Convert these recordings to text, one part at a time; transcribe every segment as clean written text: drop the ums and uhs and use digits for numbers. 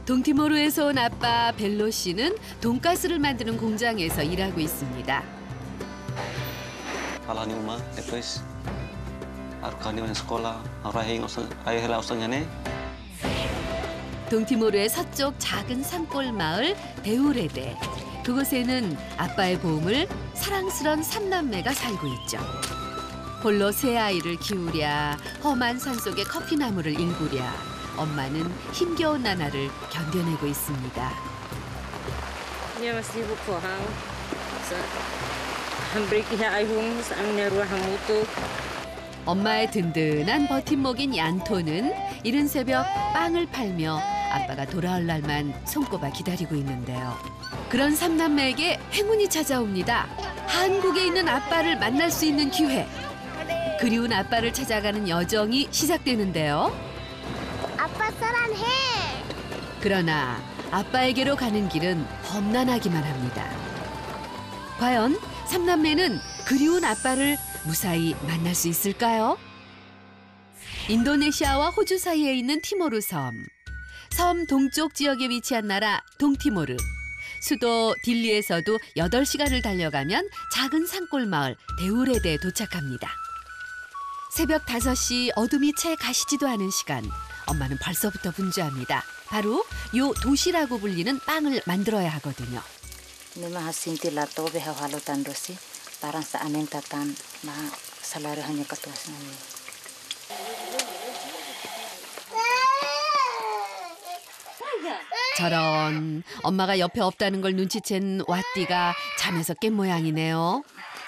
동티모르에서 온 아빠 벨로 씨는 돈가스를 만드는 공장에서 일하고 있습니다. Kalau ni rumah, depois harus kau ni sekolah, harus ayah lah usahanya. 동티모르의 서쪽 작은 산골 마을 데우레데. 그곳에는 아빠의 보험을 사랑스런 삼남매가 살고 있죠. 홀로 세 아이를 키우랴, 험한 산속의 커피나무를 일구랴, 엄마는 힘겨운 나날을 견뎌내고 있습니다. 엄마의 든든한 버팀목인 얀토는 이른 새벽 빵을 팔며 아빠가 돌아올 날만 손꼽아 기다리고 있는데요. 그런 삼남매에게 행운이 찾아옵니다. 한국에 있는 아빠를 만날 수 있는 기회. 그리운 아빠를 찾아가는 여정이 시작되는데요. 아빠 사랑해. 그러나 아빠에게로 가는 길은 험난하기만 합니다. 과연 삼남매는 그리운 아빠를 무사히 만날 수 있을까요? 인도네시아와 호주 사이에 있는 티모르 섬. 섬 동쪽 지역에 위치한 나라 동티모르. 수도 딜리에서도 8시간을 달려가면 작은 산골 마을 데우레데에 도착합니다. 새벽 5시 어둠이 채 가시지도 않은 시간. 엄마는 벌써부터 분주합니다. 바로 요 도시라고 불리는 빵을 만들어야 하거든요. 저런 엄마가 옆에 없다는 걸 눈치챈 와띠가 잠에서 깬 모양이네요.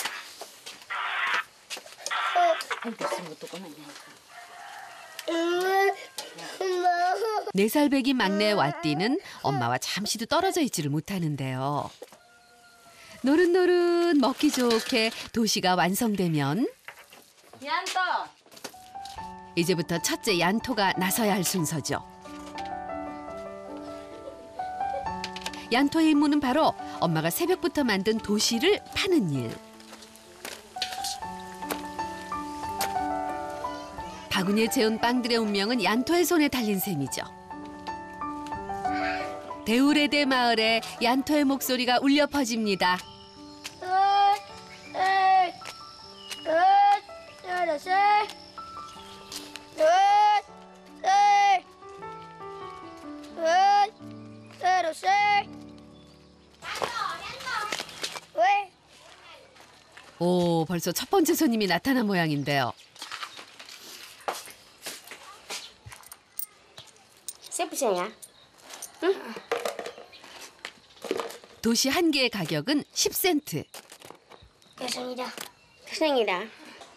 네 살 배기 막내 와띠는 엄마와 잠시도 떨어져 있지를 못하는데요. 노릇노릇 먹기 좋게 도시가 완성되면 얀토. 이제부터 첫째 얀토가 나서야 할 순서죠. 얀토의 임무는 바로 엄마가 새벽부터 만든 도시를 파는 일. 바구니에 채운 빵들의 운명은 얀토의 손에 달린 셈이죠. 데우레데 마을에 얀토의 목소리가 울려 퍼집니다. 오, 벌써 첫 번째 손님이 나타난 모양인데요. 세부생이야? 응? 도시 한 개의 가격은 10센트. Kesengida. Kesengida.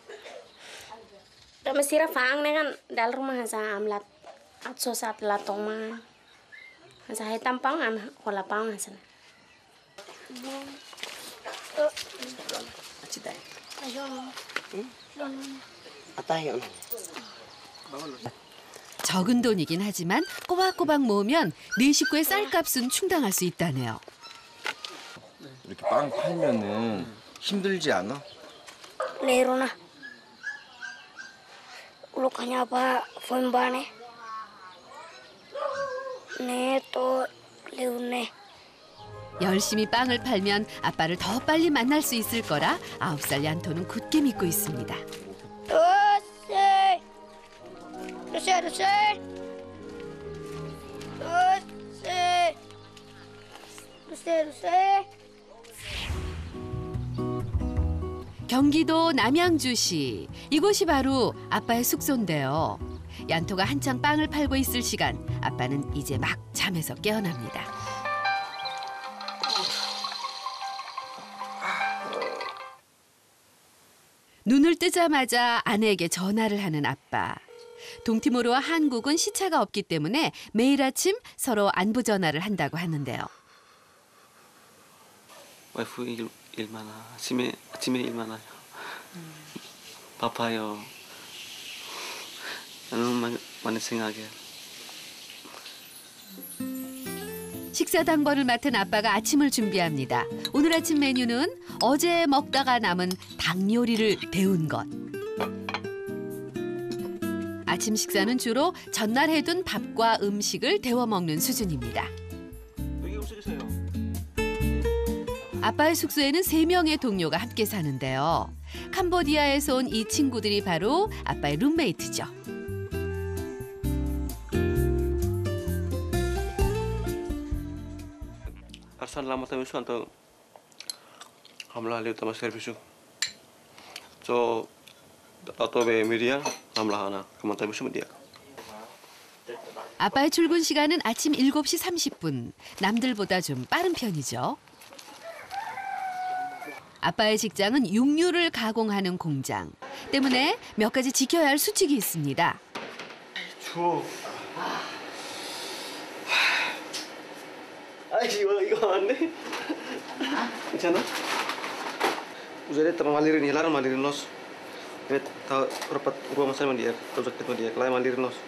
Kami sira faang dengan dal rumah sa amlat atso sa latoma. Sa hitam pang an kola pang sa. Aciday. Ayun. Atayon. 적은 돈이긴 하지만 꼬박꼬박 모으면 네 식구의 쌀값은 충당할 수 있다네요. 이렇게 빵 팔면은 힘들지 않아? Lero na. Ulo kanya ba fombane. Ne to leune. 열심히 빵을 팔면 아빠를 더 빨리 만날 수 있을 거라 9살 얀토는 굳게 믿고 있습니다. 경기도 남양주시. 이곳이 바로 아빠의 숙소인데요. 얀토가 한창 빵을 팔고 있을 시간, 아빠는 이제 막 잠에서 깨어납니다. 눈을 뜨자마자 아내에게 전화를 하는 아빠. 동티모르와 한국은 시차가 없기 때문에 매일 아침 서로 안부 전화를 한다고 하는데요. 와이프 일 많아. 아침에 일 많아요. 바빠요. 나는 많이 생각해. 식사 당번을 맡은 아빠가 아침을 준비합니다. 오늘 아침 메뉴는 어제 먹다가 남은 닭 요리를 데운 것. 아침 식사는 주로 전날 해둔 밥과 음식을 데워 먹는 수준입니다. 여기 오시겠어요? 아빠의 숙소에는 3명의 동료가 함께 사는데요. 캄보디아에서 온 이 친구들이 바로 아빠의 룸메이트죠. Arsan lama tayo su anto hamla liu tama servisu. So atau be media hamla hana kaman tayo su media. 아빠의 출근 시간은 아침 7시 30분. 남들보다 좀 빠른 편이죠. 아빠의 직장은 육류를 가공하는 공장. 때문에 몇 가지 지켜야 할 수칙이 있습니다. 추워. 아 이거 안 돼? 괜찮아? 우선에 또 말리는 일하러 말리는 로스. 왜 다 rapat ruang saya dia, project itu dia, klien 말리는 로스.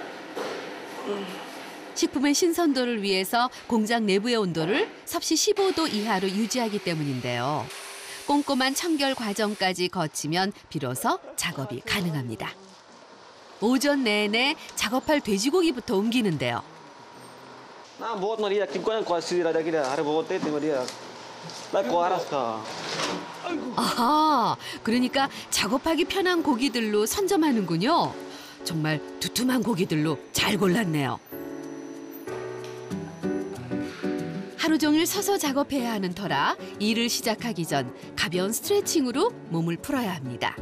식품의 신선도를 위해서 공장 내부의 온도를 섭씨 15도 이하로 유지하기 때문인데요. 꼼꼼한 청결 과정까지 거치면 비로소 작업이 가능합니다. 오전 내내 작업할 돼지고기부터 옮기는데요. Nah, buat Maria, tim ko yang kuasi ada kita, hari buat teh Maria. Lah kuaras ka. 아하, 그러니까 작업하기 편한 고기들로 선점하는군요. 정말 두툼한 고기들로 잘 골랐네요. 하루 종일 서서 작업해야 하는 터라 일을 시작하기 전 가벼운 스트레칭으로 몸을 풀어야 합니다.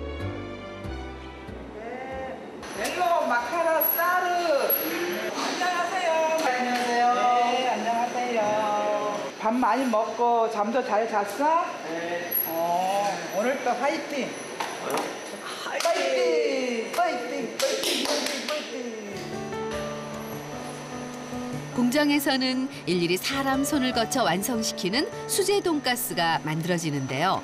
멜로 마카라 사르. 안녕하세요. 안녕하세요. 네, 안녕하세요. 밥 많이 먹고 잠도 잘 잤어? 네. 오늘 또 화이팅. 화이팅! 화이팅! 화이팅! 화이팅! 화이팅! 공장에서는 일일이 사람 손을 거쳐 완성시키는 수제 돈가스가 만들어지는데요.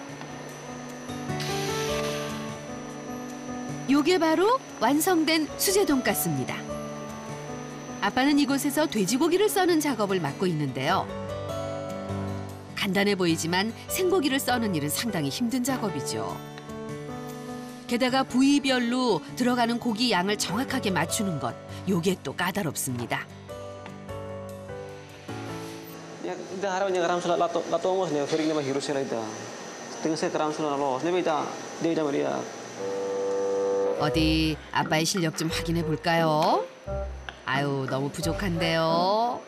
요게 바로 완성된 수제 돈가스입니다. 아빠는 이곳에서 돼지고기를 써는 작업을 맡고 있는데요. 간단해 보이지만 생고기를 써는 일은 상당히 힘든 작업이죠. 게다가 부위별로 들어가는 고기 양을 정확하게 맞추는 것, 요게 또 까다롭습니다. Ya, dah harap yang karam sulat lato mos ne, fering ne mah hiru sela ita. Tengah saya karam sulat lo, ne bita, dia Maria. 어디 아빠의 실력 좀 확인해 볼까요? 아유, 너무 부족한데요.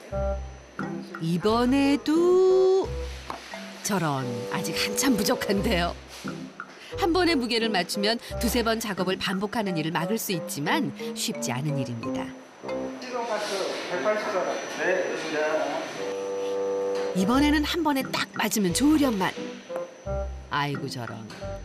이번에도 저런, 아직 한참 부족한데요. 한 번의 무게를 맞추면 두세 번 작업을 반복하는 일을 막을 수 있지만 쉽지 않은 일입니다. 시동가스 180짜리. 네, sudah. 이번에는 한 번에 딱 맞으면 좋으련만. 아이고 저런.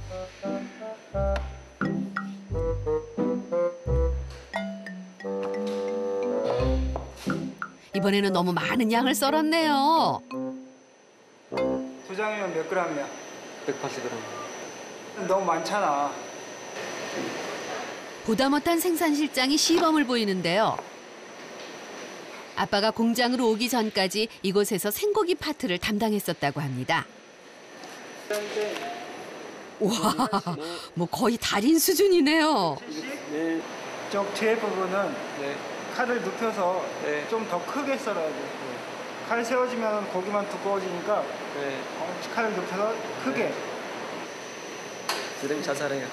이번에는 너무 많은 양을 썰었네요. 두 장이면 몇 g이야? 180g. 너무 많잖아. 보다 못한 생산실장이 시범을 보이는데요. 아빠가 공장으로 오기 전까지 이곳에서 생고기 파트를 담당했었다고 합니다. 와, 뭐 거의 달인 수준이네요. 네, 저 뒤에 부분은 네, 칼을 눕혀서 네. 좀 더 크게 썰어야 돼. 칼 세워지면 고기만 두꺼워지니까 네. 칼을 눕혀서 크게. Sudah bisa saranya.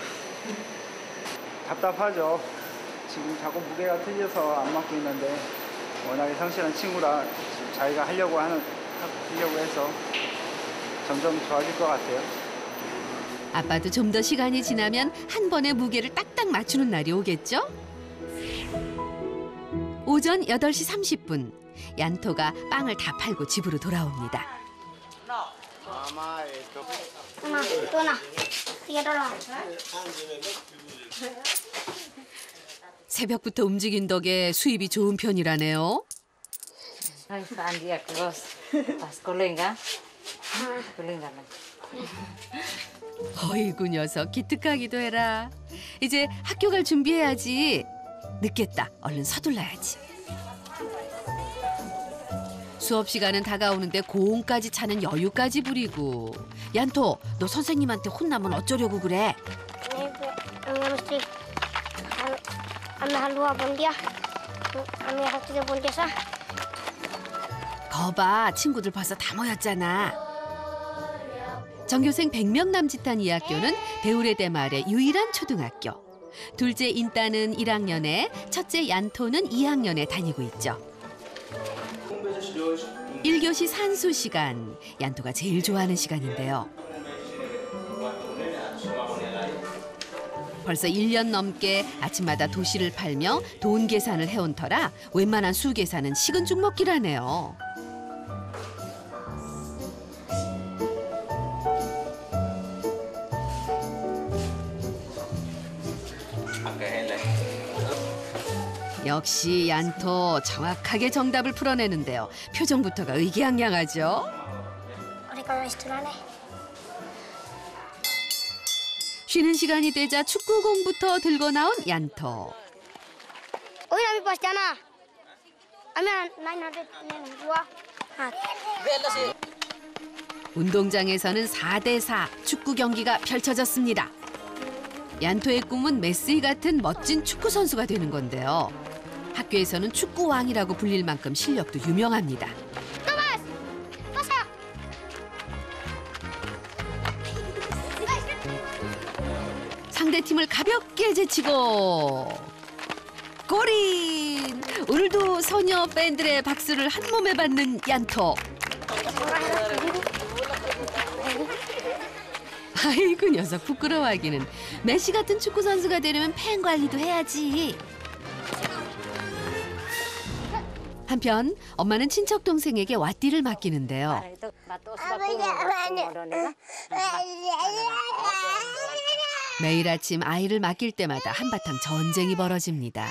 답답하죠. 지금 자꾸 무게가 틀려서 안 맞고 있는데 워낙에 성실한 친구라 지금 자기가 하려고 해서 점점 좋아질 것 같아요. 아빠도 좀 더 시간이 지나면 한 번에 무게를 딱딱 맞추는 날이 오겠죠? 오전 8시 30분, 얀토가 빵을 다 팔고 집으로 돌아옵니다. 새벽부터 움직인 덕에 수입이 좋은 편이라네요. Ay, saan dia close? Pas kuling kan? Kuling kan? 어이구 녀석 기특하기도 해라. 이제 학교 갈 준비해야지. 늦겠다. 얼른 서둘러야지. 수업 시간은 다가오는데 고음까지 차는 여유까지 부리고. 얀토, 너 선생님한테 혼나면 어쩌려고 그래? Ame halua pun dia. Ame hati dia pun dia sah. 거봐, 친구들 벌써 다 모였잖아. 전교생 100명 남짓한 이 학교는 대우레대 마을의 유일한 초등학교. 둘째 인따는 1학년에, 첫째 얀토는 2학년에 다니고 있죠. 1교시 산수 시간, 얀토가 제일 좋아하는 시간인데요. 벌써 1년 넘게 아침마다 도시를 팔며 돈 계산을 해온 터라 웬만한 수 계산은 식은 죽 먹기라네요. 역시 얀토 정확하게 정답을 풀어내는데요. 표정부터가 의기양양하죠. Ori kau istilah ni. 쉬는 시간이 되자 축구공부터 들고 나온 얀토. Oi kami pas jana. Ame 900 ni dua. 운동장에서는 4대4 축구 경기가 펼쳐졌습니다. 얀토의 꿈은 메시 같은 멋진 축구 선수가 되는 건데요. 학교에서는 축구왕이라고 불릴 만큼 실력도 유명합니다. Thomas, pasang. 상대팀을 가볍게 제치고 골인! 오늘도 소녀 팬들의 박수를 한 몸에 받는 얀토. 아이고 녀석 부끄러워하기는. 메시 같은 축구 선수가 되려면 팬 관리도 해야지. 한편 엄마는 친척 동생에게 왓띠를 맡기는데요. 매일 아침 아이를 맡길 때마다 한바탕 전쟁이 벌어집니다.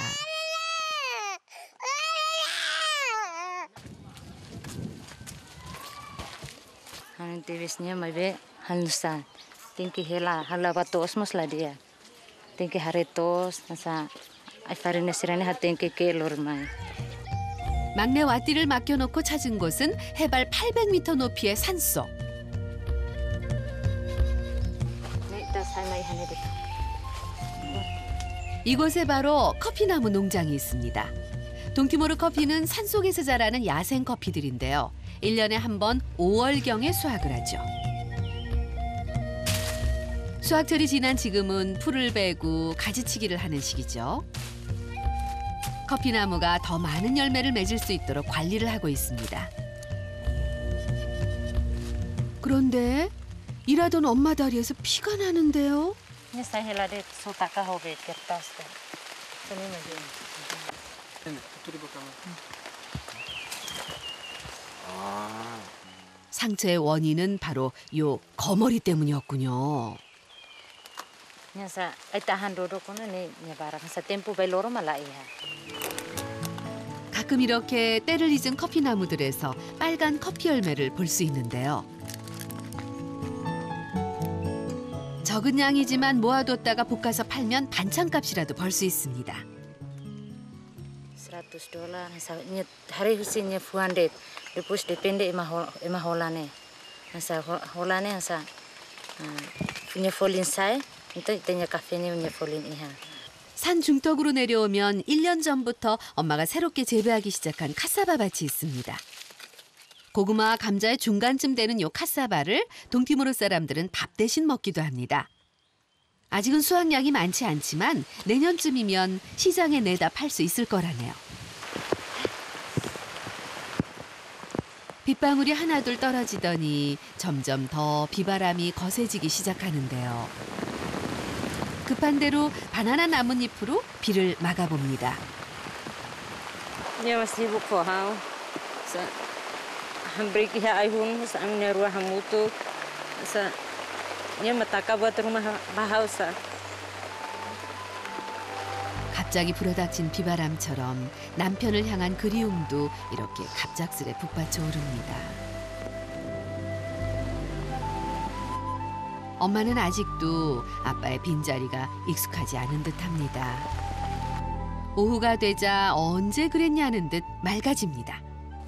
Ang tiwis niya mabe halusan. Tingki hela halabatos masla dia. Tingki haritos nasa ay farine sirene hatingki kelor mai. 막내 왓띠를 맡겨놓고 찾은 곳은 해발 800m 높이의 산속. 이곳에 바로 커피나무 농장이 있습니다. 동티모르 커피는 산속에서 자라는 야생 커피들인데요. 1년에 한 번 5월경에 수확을 하죠. 수확철이 지난 지금은 풀을 베고 가지치기를 하는 시기죠. 커피나무가 더 많은 열매를 맺을 수 있도록 관리를 하고 있습니다. 그런데 일하던 엄마 다리에서 피가 나는데요. Ni sa hela de sotaka hobe kertas de. Sini mabe. 상처의 원인은 바로 요 거머리 때문이었군요. Ni sa ay tahan dodo kono ni barang sa tempo bay loro malaiha. 가끔 이렇게 때를 잊은 커피나무들에서 빨간 커피 열매를 볼 수 있는데요. 적은 양이지만 모아뒀다가 볶아서 팔면 반찬값이라도 벌 수 있습니다. $100 sa ni hari husin ni 400. Depois depende ima holane. Sa holane sa punya folin sai. Ito itanya kafe ni punya folin iha. 산 중턱으로 내려오면 1년 전부터 엄마가 새롭게 재배하기 시작한 카사바 밭이 있습니다. 고구마와 감자의 중간쯤 되는 요 카사바를 동티모르 사람들은 밥 대신 먹기도 합니다. 아직은 수확량이 많지 않지만 내년쯤이면 시장에 내다 팔 수 있을 거라네요. 빗방울이 하나둘 떨어지더니 점점 더 비바람이 거세지기 시작하는데요. 급한 대로 바나나 나뭇잎으로 비를 막아봅니다. Ni masih buku hau. Sa hambrik iha ayun sa ang nerwa hamutu. Sa ni mataka buat rumah bahausa. 갑자기 불어닥친 비바람처럼 남편을 향한 그리움도 이렇게 갑작스레 북받쳐 오릅니다. 엄마는 아직도 아빠의 빈자리가 익숙하지 않은 듯합니다. 오후가 되자 언제 그랬냐는 듯 맑아집니다.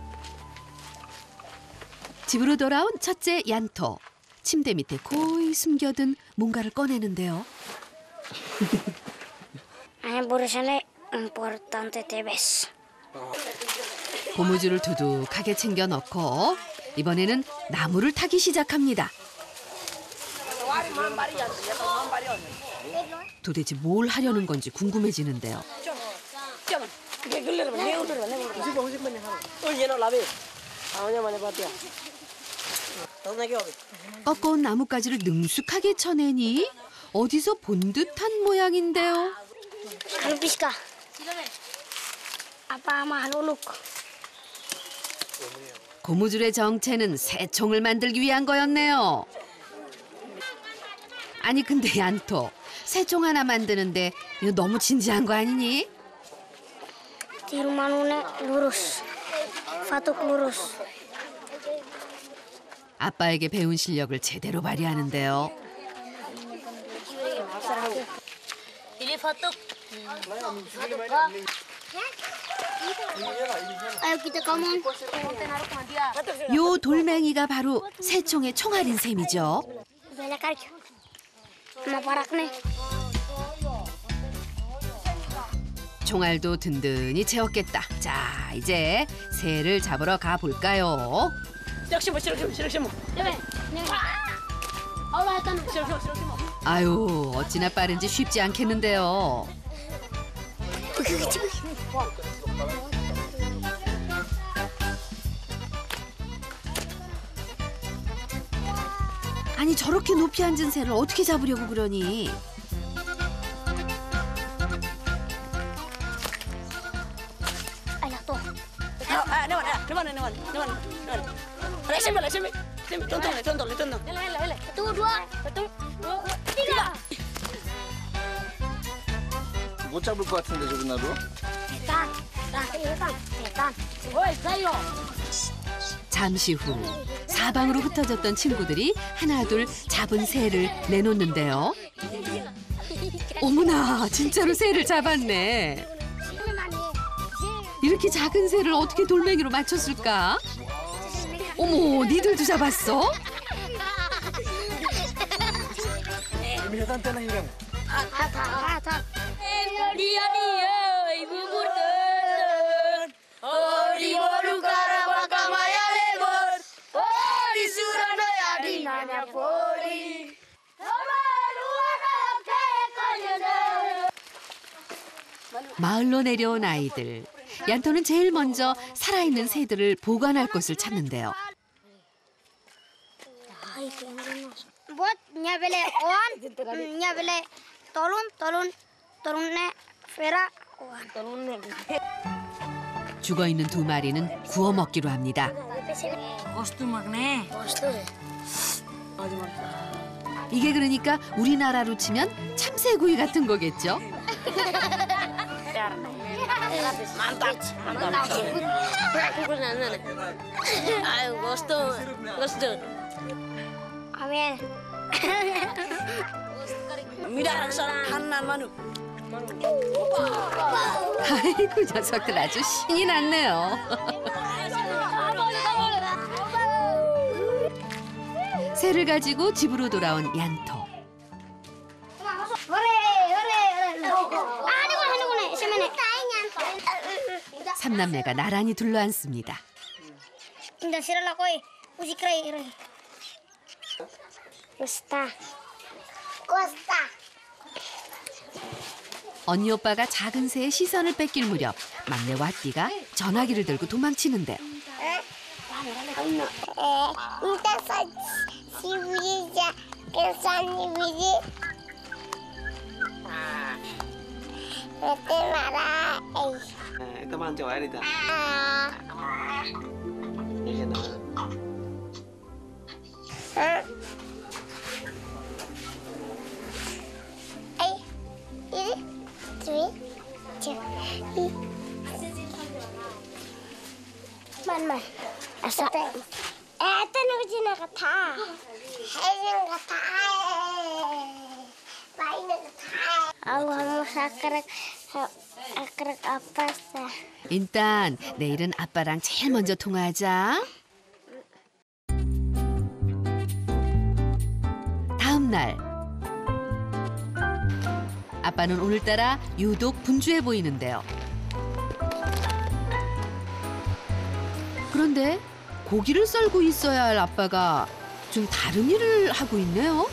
집으로 돌아온 첫째 얀토. 침대 밑에 고이 숨겨둔 뭔가를 꺼내는데요. Ay burusan ni importante te ves. 고무줄을 두둑하게 챙겨 넣고 이번에는 나무를 타기 시작합니다. 도대체 뭘 하려는 건지 궁금해지는데요. 꺾어온 나뭇가지를 능숙하게 쳐내니 어디서 본 듯한 모양인데요. Halupis ka. Apa mahaluluk? 고무줄의 정체는 새총을 만들기 위한 거였네요. 아니 근데 얀토, 새총 하나 만드는데 이거 너무 진지한 거 아니니? Tirmanune lurus. Fatuk lurus. 아빠에게 배운 실력을 제대로 발휘하는데요. Ayo kita come on. 요 돌멩이가 바로 새총의 총알인 셈이죠. Banyak kali. Sama parakne. 총알도 든든히 채웠겠다. 자, 이제 새를 잡으러 가볼까요? 아유, 어찌나 빠른지 쉽지 않겠는데요. 아니, 저렇게 높이 앉은 새를 어떻게 잡으려고 그러니? Ayo tuh. Satu, dua, tiga. 못 잡을 것 같은데 저런 나루? Setan. Setan. Setan. Woi, saya. 잠시 후 사방으로 흩어졌던 친구들이 하나둘 잡은 새를 내놓는데요. 어머나, 진짜로 새를 잡았네. 이렇게 작은 새를 어떻게 돌멩이로 맞췄을까? 어머, 니들도 잡았어? 마을로 내려온 아이들. 얀토는 제일 먼저 살아있는 새들을 보관할 곳을 찾는데요. Buat nyabele on, nyabele tolunne vera on. 죽어있는 두 마리는 구워 먹기로 합니다. 이게 그러니까 우리나라로 치면 참새구이 같은 거겠죠? Amin. 아이고, 녀석들 아주 신이 났네요. 새를 가지고 집으로 돌아온 얀토. 삼남매가 나란히 둘러앉습니다. Indah sirala koi, uji krai. Costa. 언니 오빠가 작은 새의 시선을 뺏길 무렵 막내 와띠가 전화기를 들고 도망치는데 Minta si Wija kesani Wiji. Bete marah. Ito man cewek ini dah. Ini na. Ini, Man. Asa. Ito na ko kata. Ayun kata. Baik na kata. Allah mo sakrak apa sah. 일단 내일은 아빠랑 제일 먼저 통화하자. 다음 날 아빠는 오늘따라 유독 분주해 보이는데요. 그런데 고기를 썰고 있어야 할 아빠가 좀 다른 일을 하고 있네요.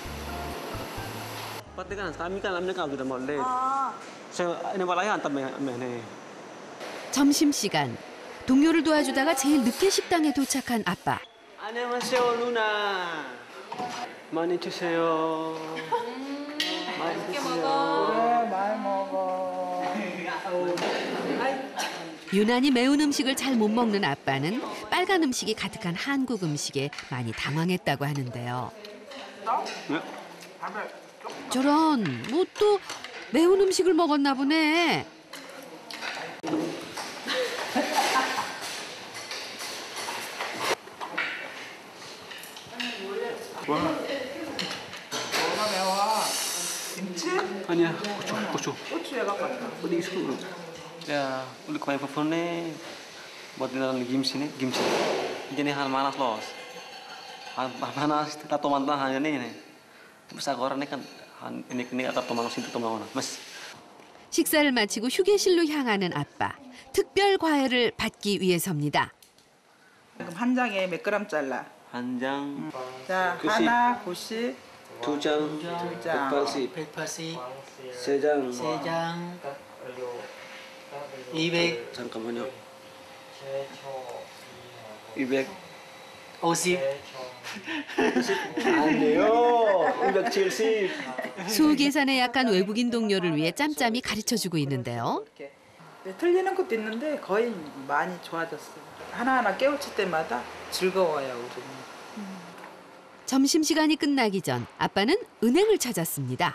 Pati kan kami kan alamnya kalau sudah mau late. Saya ini malah antar nih. 점심시간 동료를 도와주다가 제일 늦게 식당에 도착한 아빠. 안녕하세요 누나. 많이 주세요. 많이 드세요. 그래, 많이 먹어. 유난히 매운 음식을 잘 못 먹는 아빠는 빨간 음식이 가득한 한국 음식에 많이 당황했다고 하는데요. 저런, 뭐 또 매운 음식을 먹었나 보네. 뭐가 매워? 김치? 아니야, 고추. 고추 얘가 같아. Udah isu dulu. Ya, udah kemarin performnya buat dengan gimsi. Jadi hal manas los. Hal panas, tato mantan hanya nih. Terus aku orangnya kan ini atau tomanos itu tomanos, mas. 식사를 마치고 휴게실로 향하는 아빠. 특별 과외를 받기 위해서입니다. 그럼 한 장에 몇 그램 잘라? 한 장. 자, 90. 하나 90, 두 장. 180. 180, 세 장. 3장, 200, 잠깐만요. 200. 50. 아니요. 270. 수 계산에 약한 외국인 동료를 위해 짬짬이 가르쳐주고 있는데요. 이렇게. 네, 틀리는 것도 있는데 거의 많이 좋아졌어요. 하나하나 깨우칠 때마다 즐거워요, 요즘. 점심시간이 끝나기 전 아빠는 은행을 찾았습니다.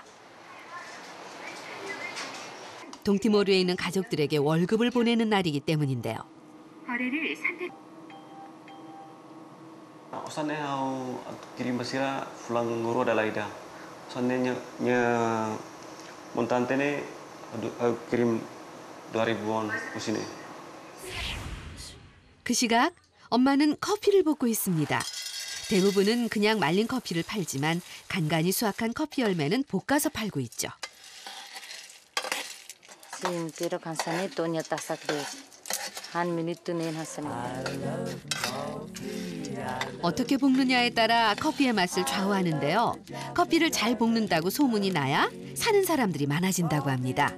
동티모르에 있는 가족들에게 월급을 보내는 날이기 때문인데요. Pesannya mau kirim Basira pulang guru adalah Ida. Pesannya montante nih kirim 2.000 won ke sini. 그 시각 엄마는 커피를 볶고 있습니다. 대부분은 그냥 말린 커피를 팔지만 간간히 수확한 커피 열매는 볶아서 팔고 있죠. Sim tiro kansane tonya tasak de. 한 미니트 낸 하스네. 어떻게 볶느냐에 따라 커피의 맛을 좌우하는데요. 커피를 잘 볶는다고 소문이 나야 사는 사람들이 많아진다고 합니다.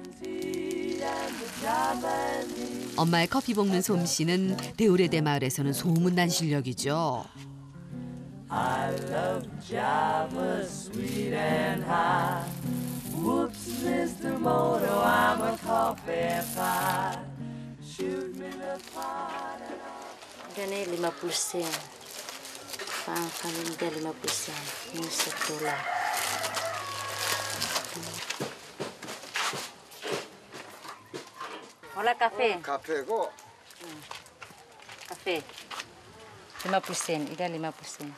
엄마의 커피 볶는 솜씨는 데우레데 마을에서는 소문난 실력이죠. I love Java, sweet and high. Whoops, Mr. Moto, I'm a coffee pie. Shoot me the pot. Gane 50 sen. Família 50 sen. $1. Hola café. 카페고 Café. 50 sen. Ida 50 sen.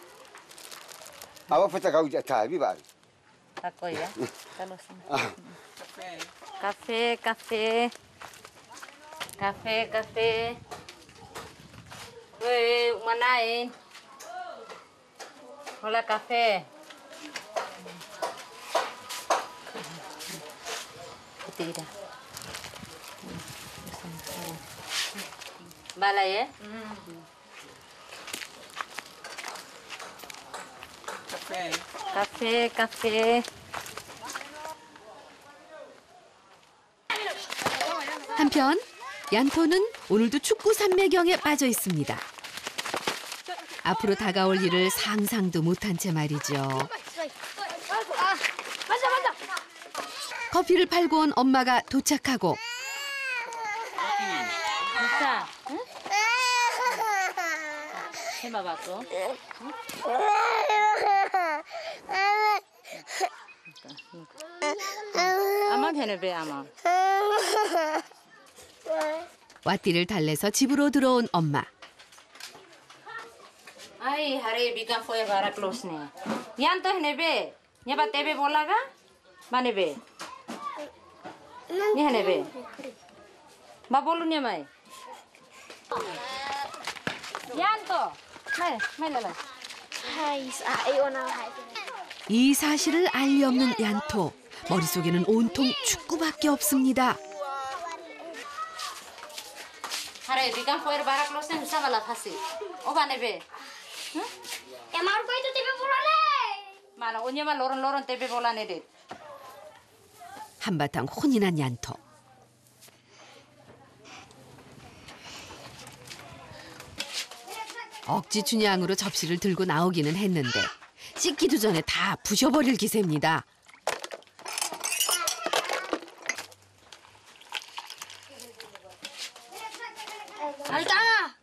아마 부터 가고 있다. 비바. Tako ya. Kalau sana. Café, café. Café, café. Woi, manain? Hola café. Tidak. Bala ya? 카페, 카페. 한편 얀토는 오늘도 축구 삼매경에 빠져 있습니다. 앞으로 다가올 일을 상상도 못한 채 말이죠. 커피를 팔고 온 엄마가 도착하고 진짜? 응? 해봐봐 또. 아만 해내배 아만. 와띠를 달래서 집으로 들어온 엄마. Ay, hari bikin foya bara close nih. Yang tuh nebe, nyapa tebe bola ga? Mana be? Nih nebe. Ba bolu nih mai. Yang tuh, mai lala. 이 사실을 알리 없는 얀토. 머릿속에는 온통 축구밖에 없습니다. 하래 리강 포에르 바락 로센 사발라 파시. 오바네 베. Emang aku itu TV bola nih. 마나 오냐마 로런 테베 볼라네 데. 한바탕 혼이 난 얀토. 억지 춘향으로 접시를 들고 나오기는 했는데 씻기도 전에 다 부셔버릴 기세입니다. Altana.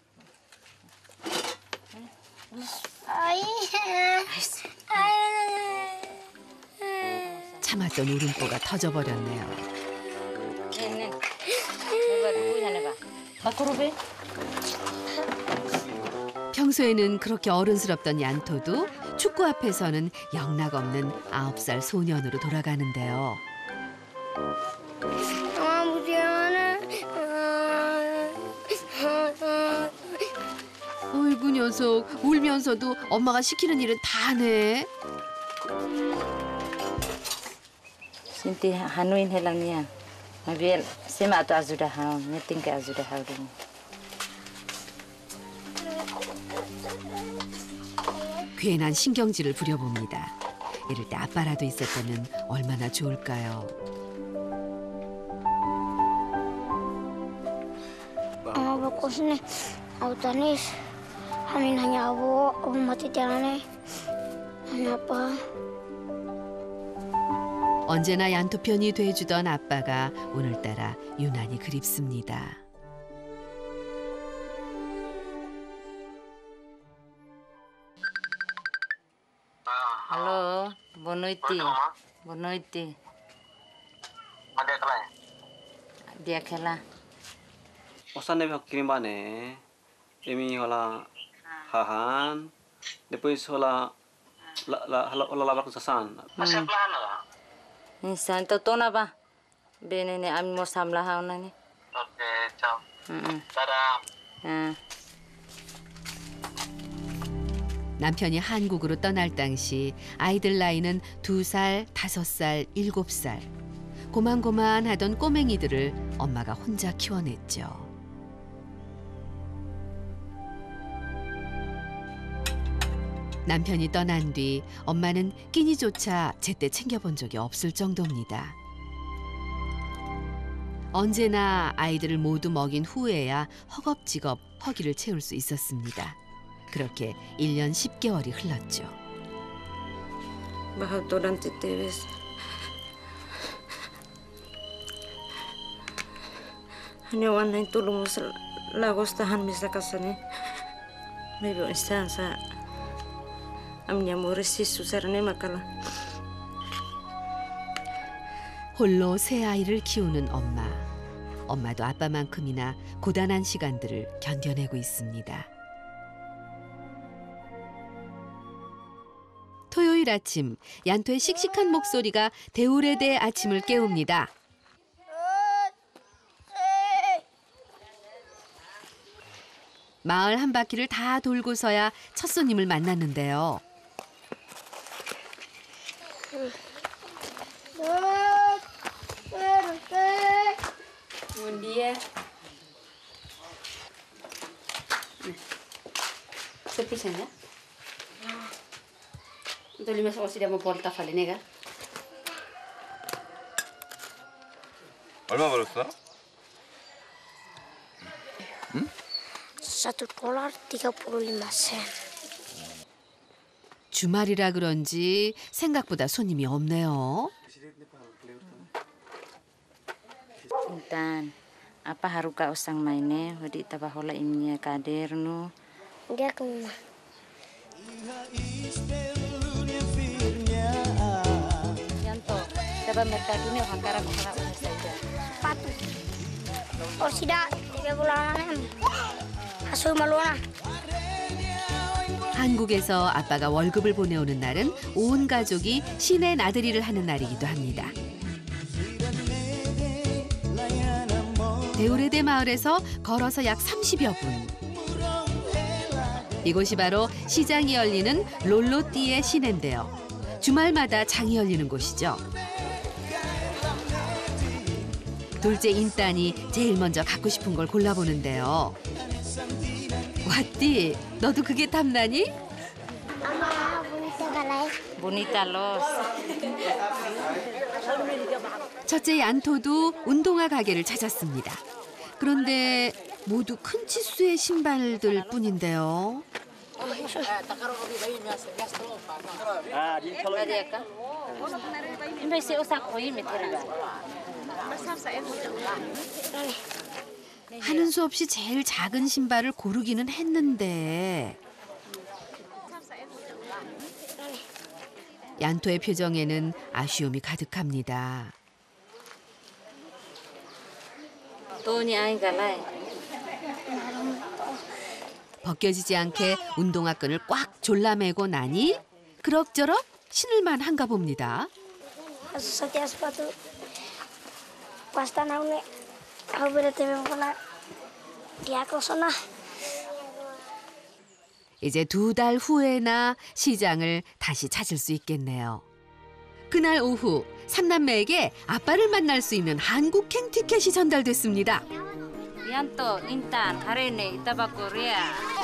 Ay. 참았던 울음보가 터져버렸네요. 네네. 내가 누구 하네 봐. 밖으로 베. 평소에는 그렇게 어른스럽던 얀토도 축구 앞에서는 영락없는 9살 소년으로 돌아가는데요. 어이구 녀석, 울면서도 엄마가 시키는 일은 다 하네. Sinti hanuin helangnya. Mabil sema tu azuda hau, nyeting ke azuda hau dulu. 괜한 신경질을 부려봅니다. 이럴 때 아빠라도 있었다면 얼마나 좋을까요? Bagus nih. Autanis. Hanin hanya abu mati tiarane. Hanya apa? 언제나 얀토 편이 돼주던 아빠가 오늘따라 유난히 그립습니다. Halo, Bonoiti. Bonoiti. Dia kela. Osan nabi kirim bane. Emi hola hahan. Depois hola labak sasan. Masih pelan lah. Insan tu tona ba. Bene ne ami mo samla hau nani. Oke, ciao. Dadah. 남편이 한국으로 떠날 당시 아이들 나이는 2살, 5살, 7살. 고만고만하던 꼬맹이들을 엄마가 혼자 키워냈죠. 남편이 떠난 뒤 엄마는 끼니조차 제때 챙겨본 적이 없을 정도입니다. 언제나 아이들을 모두 먹인 후에야 허겁지겁 허기를 채울 수 있었습니다. 그렇게 1년 10개월이 흘렀죠. Bahautoran titewes. Hanya wanai tulung lagos tahan bisa kasane. Maybe instansa amnya morisi susarne makala. 홀로 세 아이를 키우는 엄마. 엄마도 아빠만큼이나 고단한 시간들을 견뎌내고 있습니다. 토요일 아침, 얀토의 씩씩한 목소리가 대우레대 아침을 깨웁니다. 마을 한 바퀴를 다 돌고서야 첫 손님을 만났는데요. Buen día. ¿Se pisan ya? Entonces le vas a decir a porta falenega. 얼마 벌었어? $1 $35 sen. 주말이라 그런지 생각보다 손님이 없네요. Intan, apa haruka usang maine, wadi tabahola imnya kadernu. Dia kemana? Yanto, taba merkadune hakara hakara una saja. Patu. Orsida, TV bola nih. Hasil maluana. 한국에서 아빠가 월급을 보내오는 날은 온 가족이 신의 나들이를 하는 날이기도 합니다. 대우레대 마을에서 걸어서 약 30여 분. 이곳이 바로 시장이 열리는 롤로띠의 시내인데요. 주말마다 장이 열리는 곳이죠. 둘째 인딴이 제일 먼저 갖고 싶은 걸 골라보는데요. 왓디, 너도 그게 탐나니? Ama bonita balay. Bonita los. 첫째 얀토도 운동화 가게를 찾았습니다. 그런데 모두 큰 치수의 신발들 뿐인데요. Tadi ya kak? Ini si usak koi metera. 하는 수 없이 제일 작은 신발을 고르기는 했는데 얀토의 표정에는 아쉬움이 가득합니다. Tuh ni aing galai. 벗겨지지 않게 운동화 끈을 꽉 졸라매고 나니 그럭저럭 신을만 한가 봅니다. Setiap sepatu pasta naune aku berarti memang dia kosong lah. 이제 2달 후에나 시장을 다시 찾을 수 있겠네요. 그날 오후 삼남매에게 아빠를 만날 수 있는 한국행 티켓이 전달됐습니다. Yanto, Intan, hari ini kita bak Korea.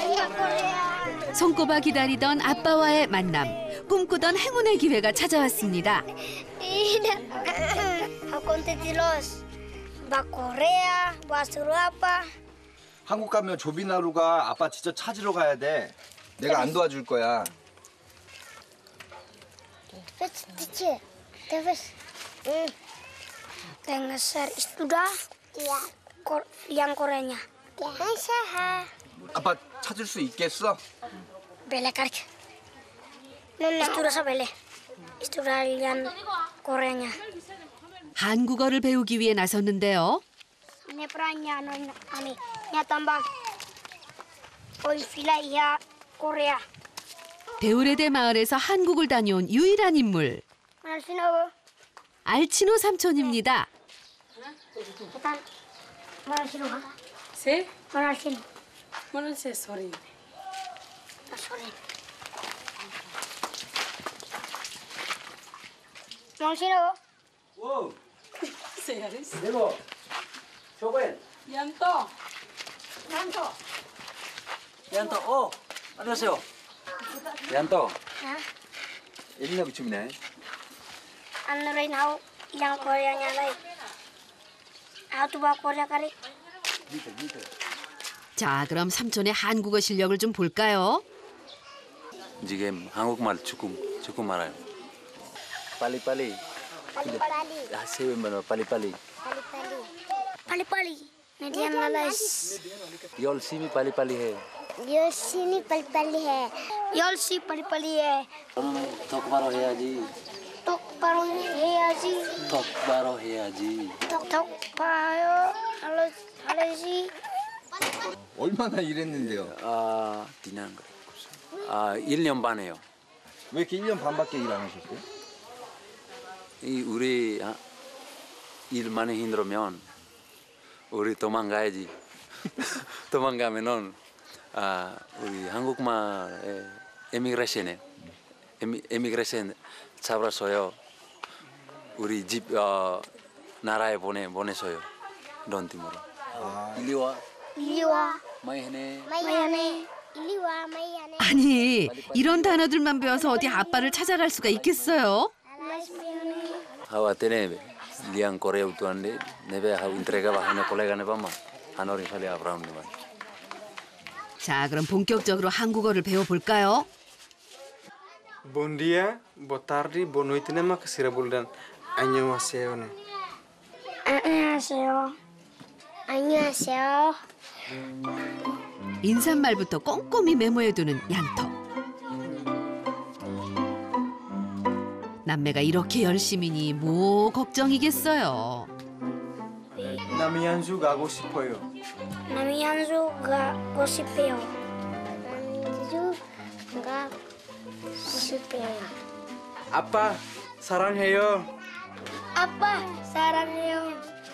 손꼽아 기다리던 아빠와의 만남, 꿈꾸던 행운의 기회가 찾아왔습니다. Aku nanti los bak Korea, bahasa apa? 한국 가면 조비나루가 아빠 직접 찾으러 가야 돼. 내가 안 도와줄 거야. Ves, teacher. Ves. Dengan ser sudah. Iya. Yang Koreanya. Saya. 아빠 찾을 수 있겠어? Bele karek. Sudah sa bele. Sudah yang Koreanya. 한국어를 배우기 위해 나섰는데요. Ini perannya ani tambah. Oi fila ya Korea. 데우레데 마을에서 한국을 다녀온 유일한 인물. Mana sih no? 알치노 삼촌입니다. Kita mana sih no? Se? Mana sih? Mana se sorry. Sorry. Mana sih no? 오, Se yaris. 내가 저거엔. Yanto. 얀토, 안녕하세요. 얀토, Hah? 옛날 부침이네. Anu rin ako yang Koreanya lagi. Ako tuh bawa Korea kali. 자, 그럼 삼촌의 한국어 실력을 좀 볼까요? 지금 한국말 조금 알아요. 빨리빨리. Pali-pali. 세우면 빨리빨리. Pali-pali. Median lalas. 열심히 빨리빨리 해. Yosini pali-pali hai. Yolsi pali-pali hai. 똑바로 해야지. Tok baru heazi. 똑바로 해야지. Tok baru halasi. 얼마나 일했는데요? 디난 1년 반에요. 왜 이렇게 1년 반밖에 일 안 하셨어요? 우리 일 많이 힘들면 우리 도망가야지. 도망가면은 우리 한국말에 에미그레이션 잡아서요. 우리 집 나라에 보내서요. 런팀으로. 이리 와. 마이하네. Iliwa mayane. 아니, 이런 단어들만 배워서 어디 아빠를 찾아갈 수가 있겠어요? Hawa tenebe liang Korea utuande nebe hawa entrega bahane kolega ne bama hanori sali Abraham ne. 자, 그럼 본격적으로 한국어를 배워볼까요? Bom dia, boa tarde, boa noite, né, Makasira Buldan? 안녕하세요, né? 안녕하세요. 안녕하세요. 인사말부터 꼼꼼히 메모해두는 얀터. 남매가 이렇게 열심히니 뭐 걱정이겠어요. 남이안주 가고 싶어요. 남이안주 가고 싶어요. 남이안주 가고 싶어요. 아빠 사랑해요. 아빠 사랑해요.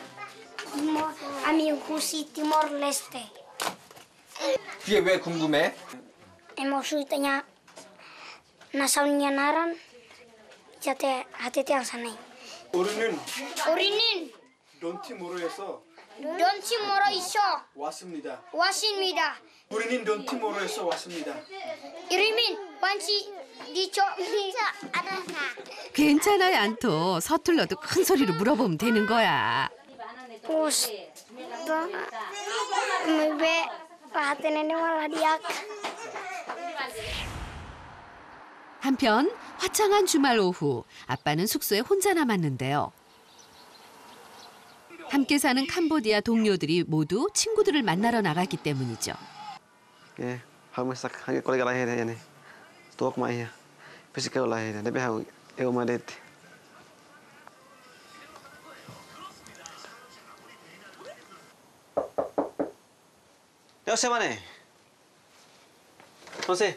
Ami Husi Timor Leste. 그게 왜 궁금해? Emositanya nasaunnya naran jate hati yang sana. 우리는 Urinin 론티모로에서 론티모로 있어 왔습니다. 왔습니다. 우리는 론티모로에서 왔습니다. 이름은 반치 니초 괜찮아, 얀토. 서툴러도 큰 소리로 물어보면 되는 거야. 왜 라떼네네 말라디약 한편 화창한 주말 오후 아빠는 숙소에 혼자 남았는데요. 함께 사는 캄보디아 동료들이 모두 친구들을 만나러 나갔기 때문이죠. 예, 하면 싹 하게 콜레가 라해 되네. 또 그만이야. 피지컬 라해 돼. 내가 하고 에오마데. 여세 만에. 선생.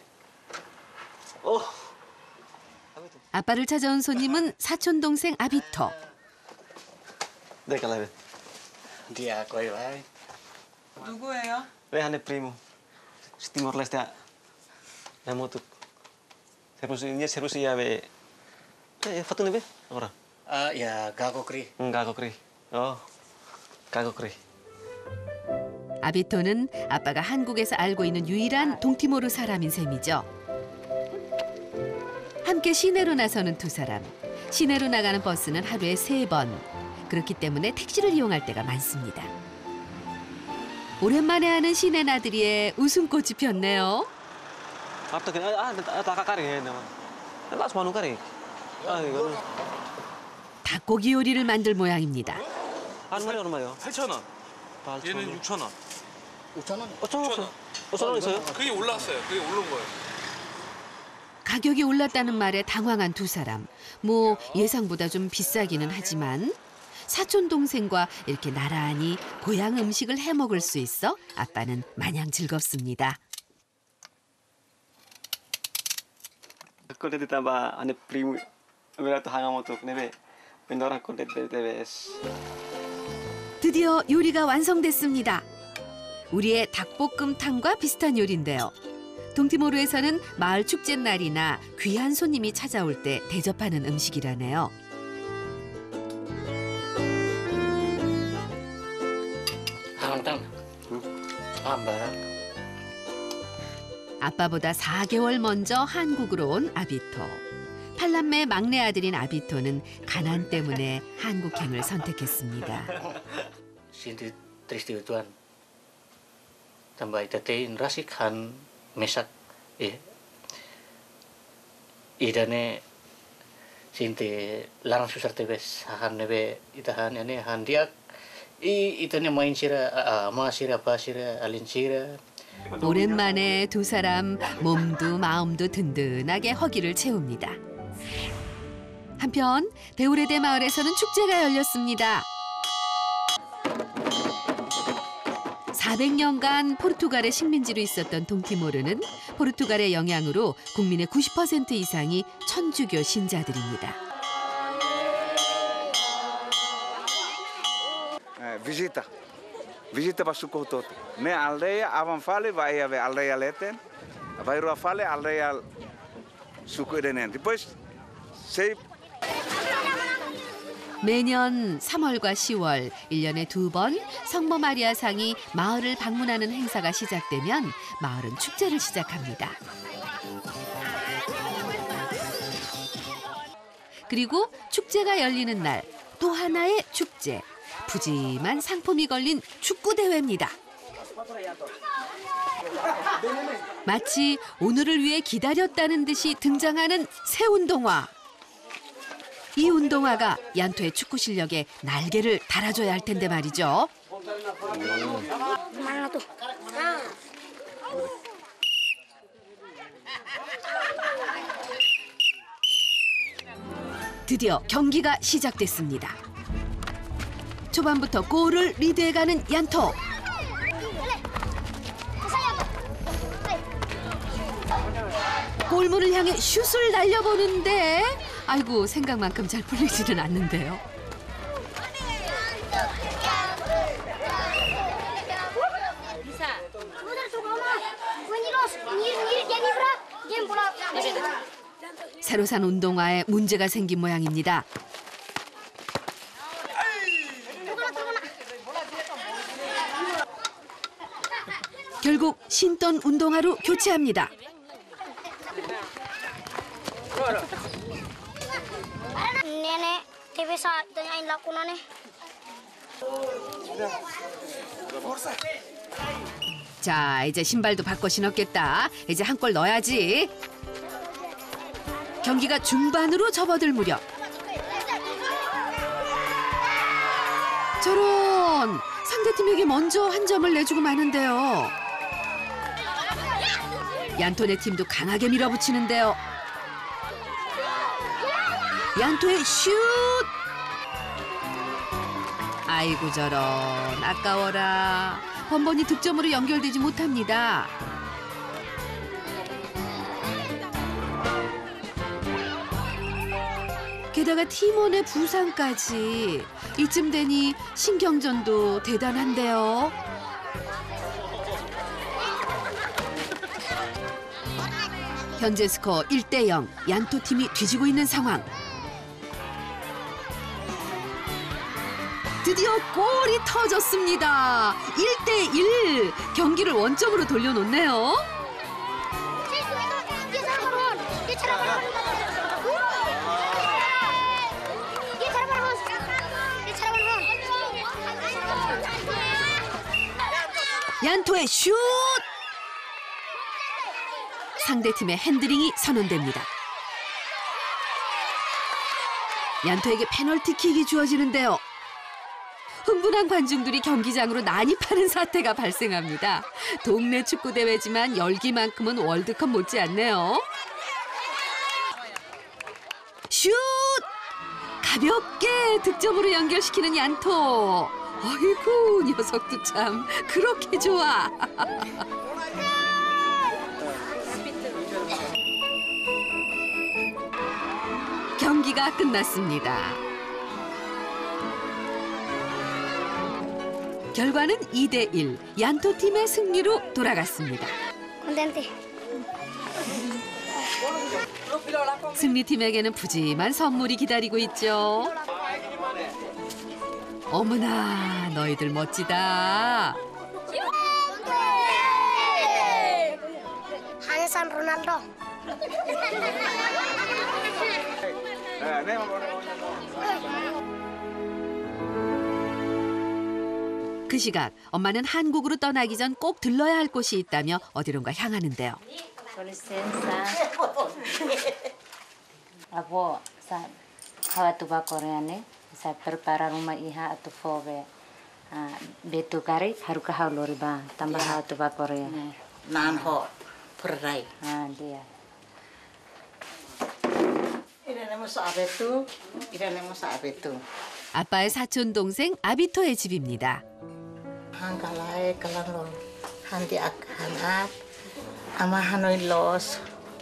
아빠를 찾아온 손님은 사촌 동생 아비토. 네, 갈라베. Dia quay lại. 누구예요? Rehane primo. Timor Leste. Namo tu. Serusi ya be. Fatune be? Ora. Ya Gagokri. Gagokri. Gagokri. 아비토는 아빠가 한국에서 알고 있는 유일한 동티모르 사람인 셈이죠. 함께 시내로 나서는 두 사람. 시내로 나가는 버스는 하루에 3번. 그렇기 때문에 택시를 이용할 때가 많습니다. 오랜만에 하는 시내 나들이에 웃음꽃이 폈네요. 닭고기 요리를 만들 모양입니다. 한 마리 얼마요? 8,000원. 얘는 6,000원. 5,000원? 5,000원 있어요? 그게 올랐어요. 그게 오른 거예요. 가격이 올랐다는 말에 당황한 두 사람. 뭐 예상보다 좀 비싸기는 하지만 사촌 동생과 이렇게 나란히 고향 음식을 해 먹을 수 있어 아빠는 마냥 즐겁습니다. Kalau ditambah ane primo, berarti hangamotok nebe, pendorang konten TVS. 드디어 요리가 완성됐습니다. 우리의 닭볶음탕과 비슷한 요리인데요. 동티모르에서는 마을 축제 날이나 귀한 손님이 찾아올 때 대접하는 음식이라네요. 아빠보다 4개월 먼저 한국으로 온 아비토. 8남매 막내 아들인 아비토는 가난 때문에 한국행을 선택했습니다. Sinti tristi tuan. Tambah itatein rasikan mesak idane sinti larang susar tebes han nebe itahan ane han diak itane main sira ma sira pa sira alin sira. 오랜만에 두 사람 몸도 마음도 든든하게 허기를 채웁니다. 한편 데우레데 마을에서는 축제가 열렸습니다. 400년간 포르투갈의 식민지로 있었던 동티모르는 포르투갈의 영향으로 국민의 90% 이상이 천주교 신자들입니다. Visita para suku toto. Ne aldeia avan fale vai ave aldeia leten. Vai rua fale aldeia suku denen. Depois sei 매년 3월과 10월 1년에 2번 성모 마리아 상이 마을을 방문하는 행사가 시작되면 마을은 축제를 시작합니다. 그리고 축제가 열리는 날 또 하나의 축제. 푸짐한 상품이 걸린 축구대회입니다. 마치 오늘을 위해 기다렸다는 듯이 등장하는 새 운동화. 이 운동화가 얀토의 축구 실력에 날개를 달아줘야 할 텐데 말이죠. 드디어 경기가 시작됐습니다. 초반부터 골을 리드해가는 얀토. 골문을 향해 슛을 날려보는데 아이고 생각만큼 잘 풀리지는 않는데요. 새로 산 운동화에 문제가 생긴 모양입니다. 결국 신던 운동화로 교체합니다. Nenek TV sa tanyain lakukan nih. 자, 이제 신발도 바꿔 신었겠다. 이제 한 골 넣어야지. 경기가 중반으로 접어들 무렵. 저런! 상대팀에게 먼저 한 점을 내주고 마는데요. 얀토네 팀도 강하게 밀어붙이는데요. 얀토의 슛! 아이고 저런, 아까워라. 번번이 득점으로 연결되지 못합니다. 게다가 팀원의 부상까지. 이쯤 되니 신경전도 대단한데요. 현재 스코어 1대0, 얀토 팀이 뒤지고 있는 상황. 드디어 골이 터졌습니다. 1대1, 경기를 원점으로 돌려놓네요. 얀토의 슛! 상대팀의 핸드링이 선언됩니다. 얀토에게 페널티킥이 주어지는데요. 흥분한 관중들이 경기장으로 난입하는 사태가 발생합니다. 동네 축구대회지만 열기만큼은 월드컵 못지않네요. 슛! 가볍게 득점으로 연결시키는 얀토. 어이구, 녀석도 참 그렇게 좋아. 경기가 끝났습니다. 결과는 2대1, 얀토 팀의 승리로 돌아갔습니다. 승리팀에게는 푸짐한 선물이 기다리고 있죠. 어머나, 너희들 멋지다. Hansan Ronaldo. 그 시각 엄마는 한국으로 떠나기 전 꼭 들러야 할 곳이 있다며 어디론가 향하는데요. Aku sa hawatu ba Koreane sa prepara rumah iha atau fobe betu kari haruka haulori ba tambah hawatu ba Korea. Nan ho perai. Dia. 이래내면 사베투, 이래내면 사베투. 아빠의 사촌 동생 아비토의 집입니다. 한갈라에 kalanglo handi ak hanak ama Hanoi los.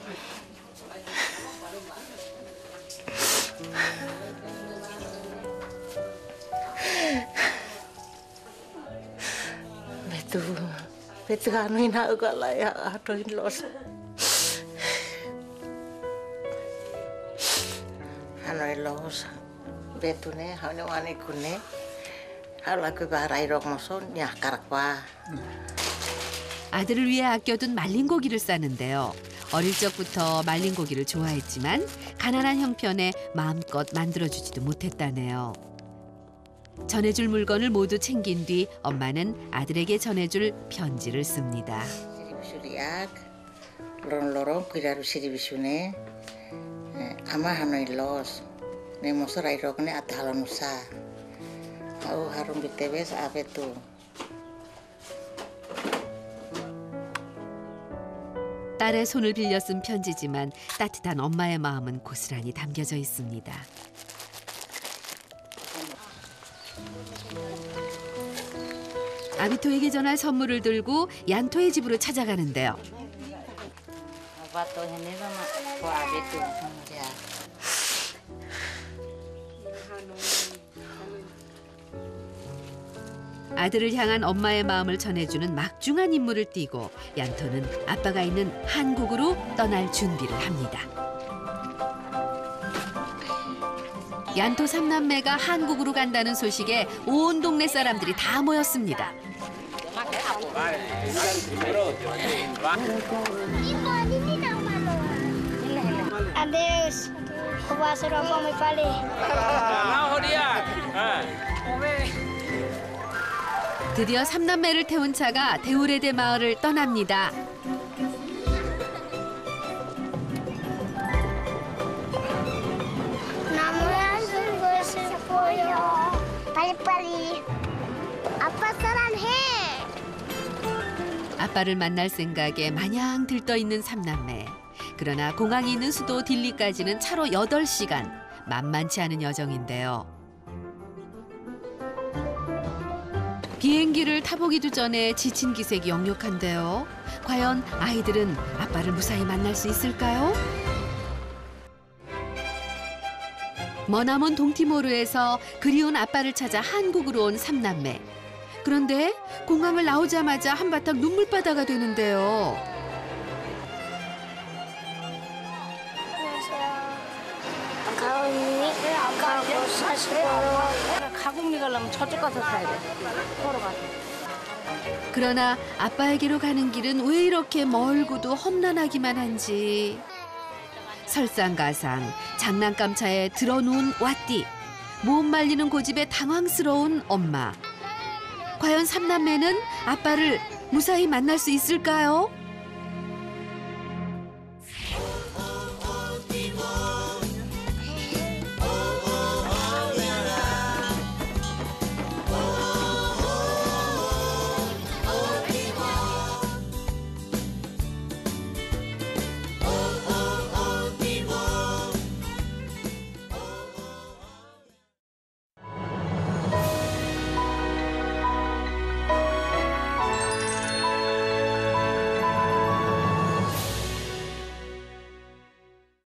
Betu Hanoi na ugalaya Hanoi los. Hanoi los. Betune Hanoi wani kune. 할라그 바라이록 모손 야 까락과. 아들을 위해 아껴둔 말린 고기를 싸는데요. 어릴 적부터 말린 고기를 좋아했지만 가난한 형편에 마음껏 만들어주지도 못했다네요. 전해줄 물건을 모두 챙긴 뒤 엄마는 아들에게 전해줄 편지를 씁니다. 시리비슈리악 로롱로롱 그이라루 시리비슈네 아마 하노이 로스 내 모서라이록네 아타할로누사 아우 하rum BTW 아베투. 딸의 손을 빌려 쓴 편지지만 따뜻한 엄마의 마음은 고스란히 담겨져 있습니다. 아비토에게 전할 선물을 들고 얀토의 집으로 찾아가는데요. 아들을 향한 엄마의 마음을 전해주는 막중한 임무를 띠고 얀토는 아빠가 있는 한국으로 떠날 준비를 합니다. 얀토 삼남매가 한국으로 간다는 소식에 온 동네 사람들이 다 모였습니다. Adeus. Kau bahasa apa mai pale? 드디어 삼남매를 태운 차가 데우레데 마을을 떠납니다. Namanya sungguh sepoyo. Pali-pali. Apa saranhe? 아빠를 만날 생각에 마냥 들떠있는 삼남매. 그러나 공항이 있는 수도 딜리까지는 차로 8시간. 만만치 않은 여정인데요. 비행기를 타보기도 전에 지친 기색이 역력한데요. 과연 아이들은 아빠를 무사히 만날 수 있을까요? 머나먼 동티모르에서 그리운 아빠를 찾아 한국으로 온 삼남매. 그런데 공항을 나오자마자 한바탕 눈물바다가 되는데요. 가공리 가려면 저쪽 가서 타야 돼. 걸어가서. 그러나 아빠에게로 가는 길은 왜 이렇게 멀고도 험난하기만 한지. 설상가상, 장난감 차에 들어놓은 와띠, 못 말리는 고집에 당황스러운 엄마. 과연 삼남매는 아빠를 무사히 만날 수 있을까요?